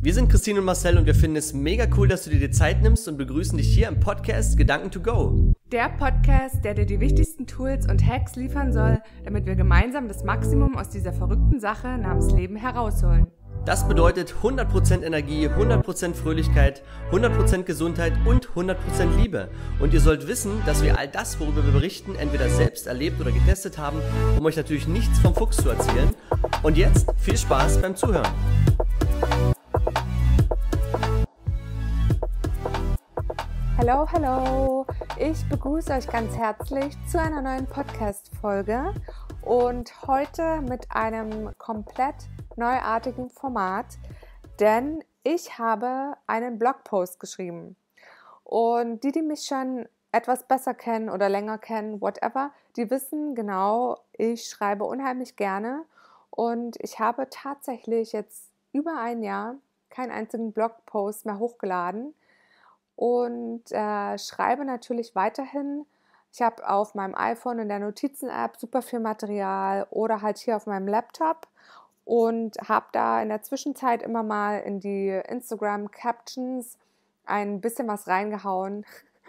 Wir sind Christine und Marcel und wir finden es mega cool, dass du dir die Zeit nimmst und begrüßen dich hier im Podcast Gedanken to go. Der Podcast, der dir die wichtigsten Tools und Hacks liefern soll, damit wir gemeinsam das Maximum aus dieser verrückten Sache namens Leben herausholen. Das bedeutet 100% Energie, 100% Fröhlichkeit, 100% Gesundheit und 100% Liebe. Und ihr sollt wissen, dass wir all das, worüber wir berichten, entweder selbst erlebt oder getestet haben, um euch natürlich nichts vom Fuchs zu erzählen. Und jetzt viel Spaß beim Zuhören. Hallo, ich begrüße euch ganz herzlich zu einer neuen Podcast-Folge und heute mit einem komplett neuartigen Format, denn ich habe einen Blogpost geschrieben und die mich schon etwas besser kennen oder länger kennen, whatever, die wissen genau, ich schreibe unheimlich gerne und ich habe tatsächlich jetzt über ein Jahr keinen einzigen Blogpost mehr hochgeladen. Und schreibe natürlich weiterhin. Ich habe auf meinem iPhone in der Notizen-App super viel Material oder halt hier auf meinem Laptop und habe da in der Zwischenzeit immer mal in die Instagram-Captions ein bisschen was reingehauen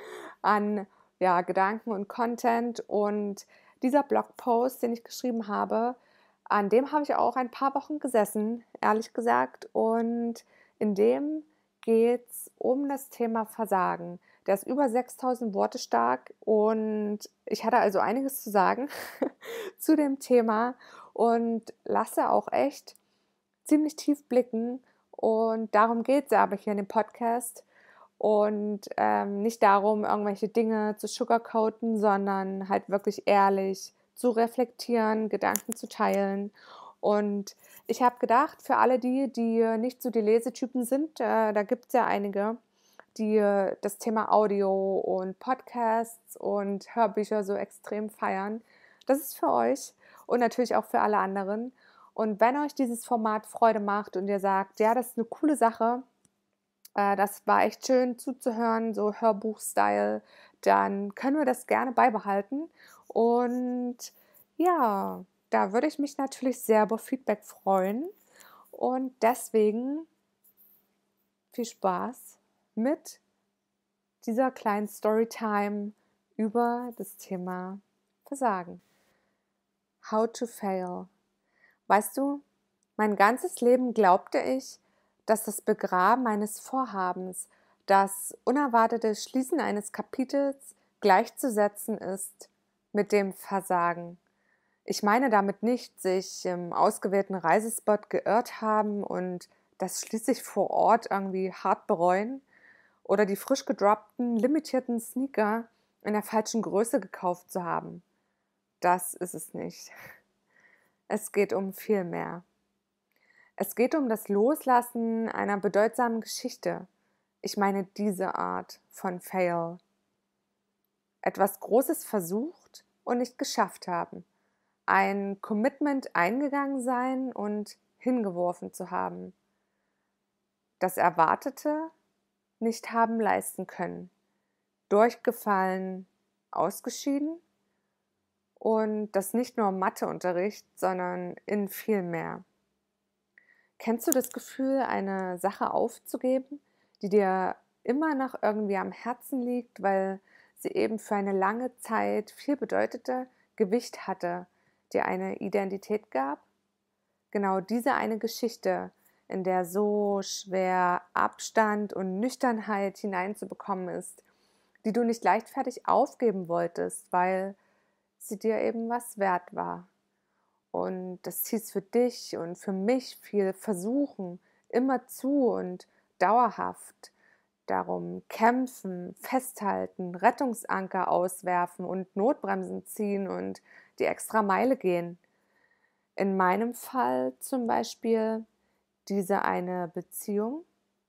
an Gedanken und Content. Und dieser Blogpost, den ich geschrieben habe, an dem habe ich auch ein paar Wochen gesessen, ehrlich gesagt. Und in dem geht es um das Thema Versagen. Der ist über 6000 Worte stark und ich hatte also einiges zu sagen zu dem Thema und lasse auch echt ziemlich tief blicken und darum geht es aber hier in dem Podcast und nicht darum, irgendwelche Dinge zu sugarcoaten, sondern halt wirklich ehrlich zu reflektieren, Gedanken zu teilen. Und ich habe gedacht, für alle die nicht so die Lesetypen sind, da gibt es ja einige, die das Thema Audio und Podcasts und Hörbücher so extrem feiern. Das ist für euch und natürlich auch für alle anderen. Und wenn euch dieses Format Freude macht und ihr sagt, ja, das ist eine coole Sache, das war echt schön zuzuhören, so Hörbuch-Style, dann können wir das gerne beibehalten. Und ja, da würde ich mich natürlich sehr über Feedback freuen und deswegen viel Spaß mit dieser kleinen Storytime über das Thema Versagen. How to fail. Weißt du, mein ganzes Leben glaubte ich, dass das Begraben eines Vorhabens, das unerwartete Schließen eines Kapitels gleichzusetzen ist mit dem Versagen. Ich meine damit nicht, sich im ausgewählten Reisespot geirrt haben und das schließlich vor Ort irgendwie hart bereuen oder die frisch gedroppten, limitierten Sneaker in der falschen Größe gekauft zu haben. Das ist es nicht. Es geht um viel mehr. Es geht um das Loslassen einer bedeutsamen Geschichte. Ich meine diese Art von Fail. Etwas Großes versucht und nicht geschafft haben. Ein Commitment eingegangen sein und hingeworfen zu haben. Das Erwartete nicht haben leisten können. Durchgefallen, ausgeschieden und das nicht nur im Matheunterricht, sondern in viel mehr. Kennst du das Gefühl, eine Sache aufzugeben, die dir immer noch irgendwie am Herzen liegt, weil sie eben für eine lange Zeit viel bedeutete, Gewicht hatte, dir eine Identität gab? Genau diese eine Geschichte, in der so schwer Abstand und Nüchternheit hineinzubekommen ist, die du nicht leichtfertig aufgeben wolltest, weil sie dir eben was wert war. Und das hieß für dich und für mich viel versuchen, immerzu und dauerhaft. Darum kämpfen, festhalten, Rettungsanker auswerfen und Notbremsen ziehen und die extra Meile gehen. In meinem Fall zum Beispiel diese eine Beziehung,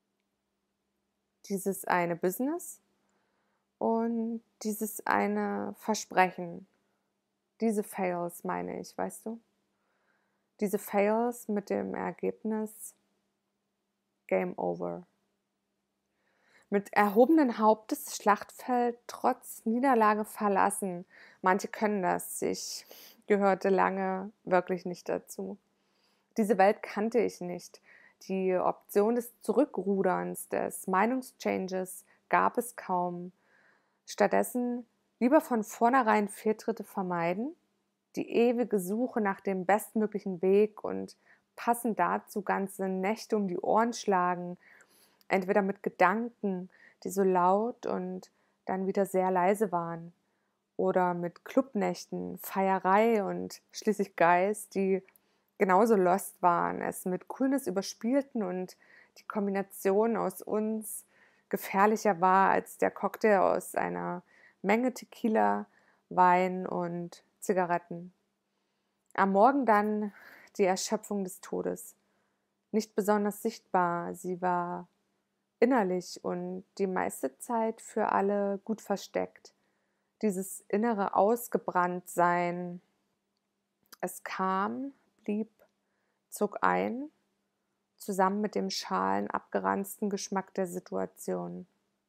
dieses eine Business und dieses eine Versprechen. Diese Fails meine ich, weißt du? Diese Fails mit dem Ergebnis Game Over. Mit erhobenen Hauptes Schlachtfeld trotz Niederlage verlassen. Manche können das. Ich gehörte lange wirklich nicht dazu. Diese Welt kannte ich nicht. Die Option des Zurückruderns, des Meinungschanges gab es kaum. Stattdessen lieber von vornherein Fehltritte vermeiden, die ewige Suche nach dem bestmöglichen Weg und passend dazu ganze Nächte um die Ohren schlagen, entweder mit Gedanken, die so laut und dann wieder sehr leise waren, oder mit Clubnächten, Feierei und schließlich Geist, die genauso lost waren, es mit Coolness überspielten und die Kombination aus uns gefährlicher war als der Cocktail aus einer Menge Tequila, Wein und Zigaretten. Am Morgen dann die Erschöpfung des Todes. Nicht besonders sichtbar, sie war innerlich und die meiste Zeit für alle gut versteckt. Dieses innere Ausgebranntsein. Es kam, blieb, zog ein, zusammen mit dem schalen, abgeranzten Geschmack der Situation.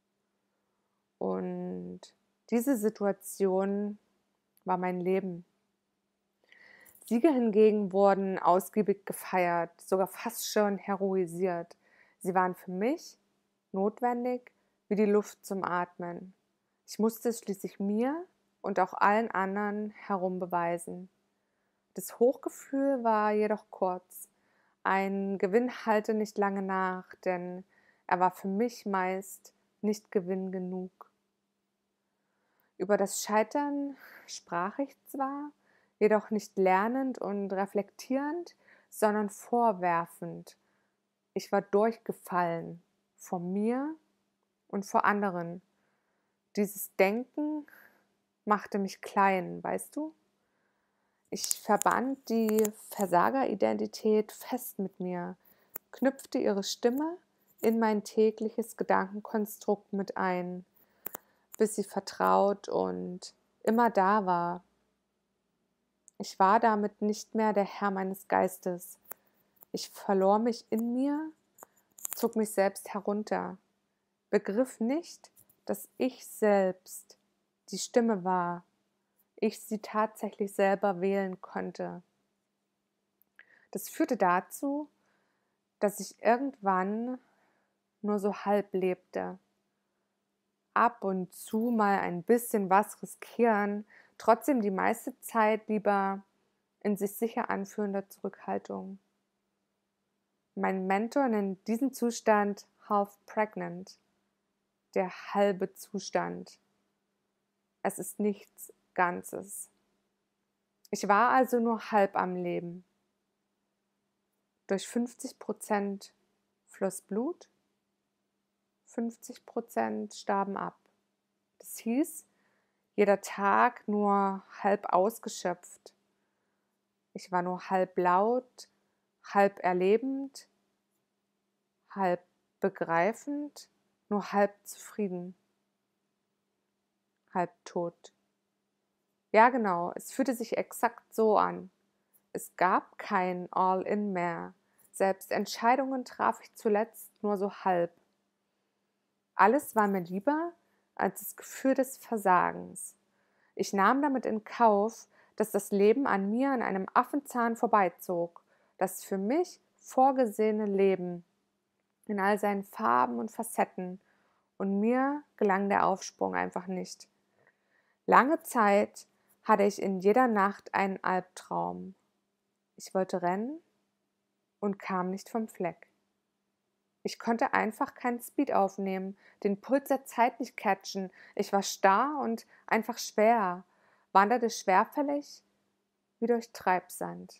Und diese Situation war mein Leben. Siege hingegen wurden ausgiebig gefeiert, sogar fast schon heroisiert. Sie waren für mich notwendig wie die Luft zum Atmen. Ich musste es schließlich mir und auch allen anderen herum beweisen. Das Hochgefühl war jedoch kurz. Ein Gewinn hallte nicht lange nach, denn er war für mich meist nicht Gewinn genug. Über das Scheitern sprach ich zwar, jedoch nicht lernend und reflektierend, sondern vorwerfend. Ich war durchgefallen, vor mir und vor anderen. Dieses Denken machte mich klein, weißt du? Ich verband die Versageridentität fest mit mir, knüpfte ihre Stimme in mein tägliches Gedankenkonstrukt mit ein, bis sie vertraut und immer da war. Ich war damit nicht mehr der Herr meines Geistes. Ich verlor mich in mir, zog mich selbst herunter, begriff nicht, dass ich selbst die Stimme war, ich sie tatsächlich selber wählen konnte. Das führte dazu, dass ich irgendwann nur so halb lebte. Ab und zu mal ein bisschen was riskieren, trotzdem die meiste Zeit lieber in sich sicher anfühlender Zurückhaltung. Mein Mentor nennt diesen Zustand half pregnant, der halbe Zustand. Es ist nichts Ganzes. Ich war also nur halb am Leben. Durch 50% floss Blut, 50% starben ab. Das hieß, jeder Tag nur halb ausgeschöpft. Ich war nur halb laut, halb erlebend, halb begreifend, nur halb zufrieden, halb tot. Ja, genau, es fühlte sich exakt so an. Es gab kein All-in mehr. Selbst Entscheidungen traf ich zuletzt nur so halb. Alles war mir lieber als das Gefühl des Versagens. Ich nahm damit in Kauf, dass das Leben an mir an einem Affenzahn vorbeizog, das für mich vorgesehene Leben in all seinen Farben und Facetten, und mir gelang der Aufsprung einfach nicht. Lange Zeit hatte ich in jeder Nacht einen Albtraum. Ich wollte rennen und kam nicht vom Fleck. Ich konnte einfach keinen Speed aufnehmen, den Puls der Zeit nicht catchen. Ich war starr und einfach schwer, wanderte schwerfällig wie durch Treibsand.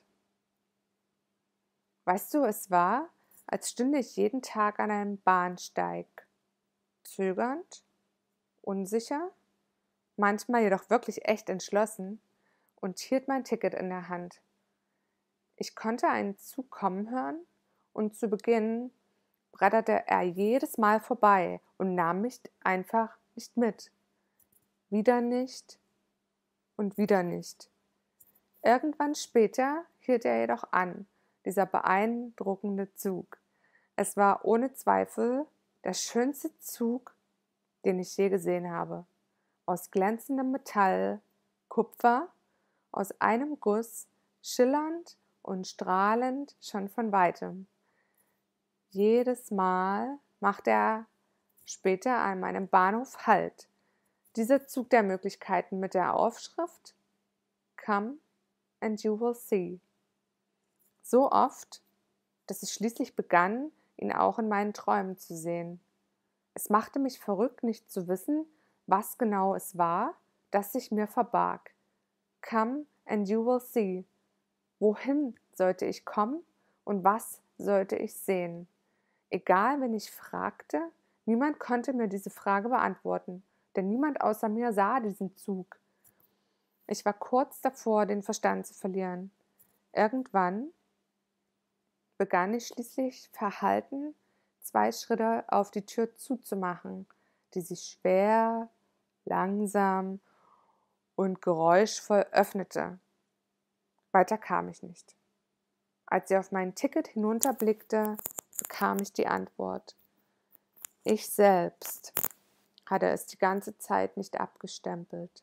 Weißt du, es war, als stünde ich jeden Tag an einem Bahnsteig. Zögernd, unsicher, manchmal jedoch wirklich echt entschlossen, und hielt mein Ticket in der Hand. Ich konnte einen Zug kommen hören, und zu Beginn bretterte er jedes Mal vorbei und nahm mich einfach nicht mit. Wieder nicht und wieder nicht. Irgendwann später hielt er jedoch an, dieser beeindruckende Zug. Es war ohne Zweifel der schönste Zug, den ich je gesehen habe. Aus glänzendem Metall, Kupfer, aus einem Guss, schillernd und strahlend schon von weitem. jedes Mal macht er später an meinem Bahnhof Halt. Dieser Zug der Möglichkeiten mit der Aufschrift Come and you will see. So oft, dass ich schließlich begann, ihn auch in meinen Träumen zu sehen. Es machte mich verrückt, nicht zu wissen, was genau es war, das sich mir verbarg. Come and you will see. Wohin sollte ich kommen und was sollte ich sehen? Egal, wen ich fragte, niemand konnte mir diese Frage beantworten, denn niemand außer mir sah diesen Zug. Ich war kurz davor, den Verstand zu verlieren. Irgendwann begann ich schließlich verhalten, 2 Schritte auf die Tür zuzumachen, die sich schwer, langsam und geräuschvoll öffnete. Weiter kam ich nicht. Als ich auf mein Ticket hinunterblickte, bekam ich die Antwort. Ich selbst hatte es die ganze Zeit nicht abgestempelt.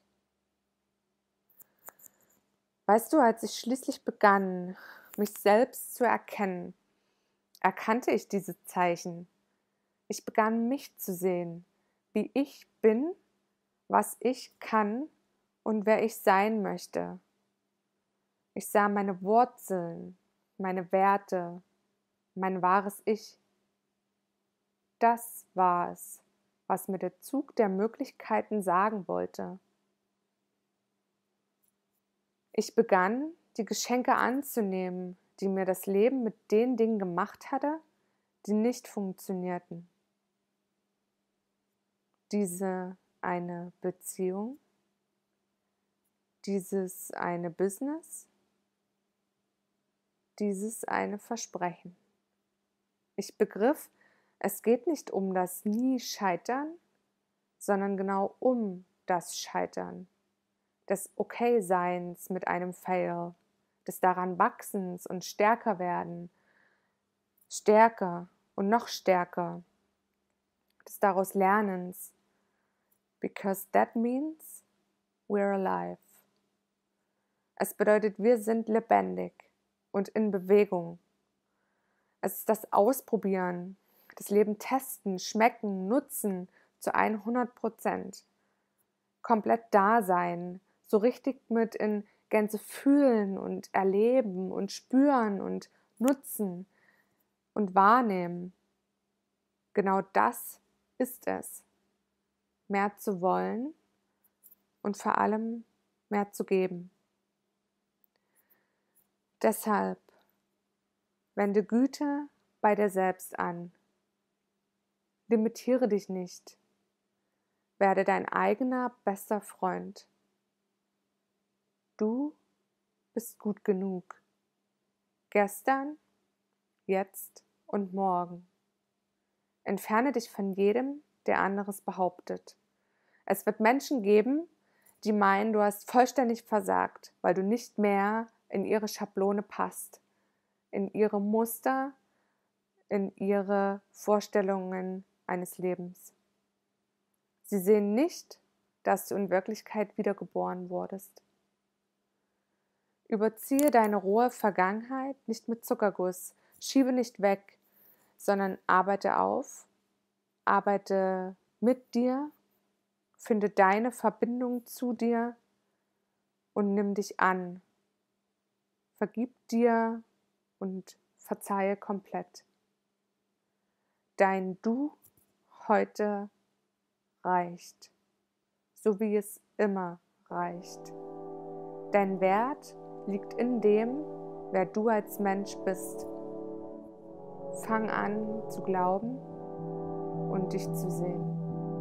Weißt du, als ich schließlich begann, mich selbst zu erkennen, erkannte ich diese Zeichen. Ich begann mich zu sehen, wie ich bin, was ich kann und wer ich sein möchte. Ich sah meine Wurzeln, meine Werte, mein wahres Ich. Das war es, was mir der Zug der Möglichkeiten sagen wollte. Ich begann, die Geschenke anzunehmen, die mir das Leben mit den Dingen gemacht hatte, die nicht funktionierten. Diese eine Beziehung, dieses eine Business, dieses eine Versprechen. Ich begriff, es geht nicht um das Nie-Scheitern, sondern genau um das Scheitern, des Okay-Seins mit einem Fail, des daran Wachsens und stärker werden, stärker und noch stärker, des daraus Lernens, because that means we're alive. Es bedeutet, wir sind lebendig und in Bewegung. Es ist das Ausprobieren, das Leben testen, schmecken, nutzen zu 100%. Komplett da sein, so richtig mit in Gänze fühlen und erleben und spüren und nutzen und wahrnehmen. Genau das ist es. Mehr zu wollen und vor allem mehr zu geben. Deshalb wende Güte bei dir selbst an. Limitiere dich nicht. Werde dein eigener bester Freund. Du bist gut genug. Gestern, jetzt und morgen. Entferne dich von jedem, der anderes behauptet. Es wird Menschen geben, die meinen, du hast vollständig versagt, weil du nicht mehr in ihre Schablone passt, in ihre Muster, in ihre Vorstellungen eines Lebens. Sie sehen nicht, dass du in Wirklichkeit wiedergeboren wurdest. Überziehe deine rohe Vergangenheit nicht mit Zuckerguss, schiebe nicht weg, sondern arbeite auf, arbeite mit dir, finde deine Verbindung zu dir und nimm dich an. Vergib dir und verzeihe komplett. Dein Du heute reicht, so wie es immer reicht. Dein Wert liegt in dem, wer du als Mensch bist. Fang an zu glauben und dich zu sehen.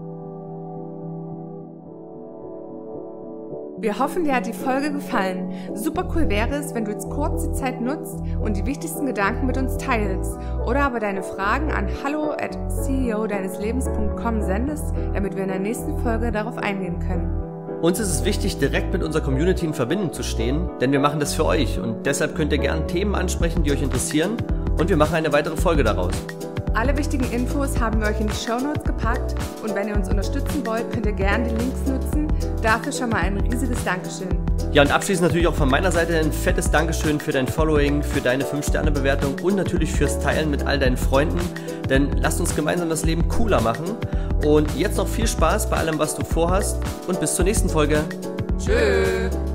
Wir hoffen, dir hat die Folge gefallen. Super cool wäre es, wenn du jetzt kurz die Zeit nutzt und die wichtigsten Gedanken mit uns teilst oder aber deine Fragen an hallo@ceodeineslebens.com sendest, damit wir in der nächsten Folge darauf eingehen können. Uns ist es wichtig, direkt mit unserer Community in Verbindung zu stehen, denn wir machen das für euch und deshalb könnt ihr gerne Themen ansprechen, die euch interessieren und wir machen eine weitere Folge daraus. Alle wichtigen Infos haben wir euch in die Shownotes gepackt und wenn ihr uns unterstützen wollt, könnt ihr gerne die Links nutzen. Dafür schon mal ein riesiges Dankeschön. Ja, und abschließend natürlich auch von meiner Seite ein fettes Dankeschön für dein Following, für deine 5-Sterne-Bewertung und natürlich fürs Teilen mit all deinen Freunden, denn lasst uns gemeinsam das Leben cooler machen. Und jetzt noch viel Spaß bei allem, was du vorhast und bis zur nächsten Folge. Tschüss.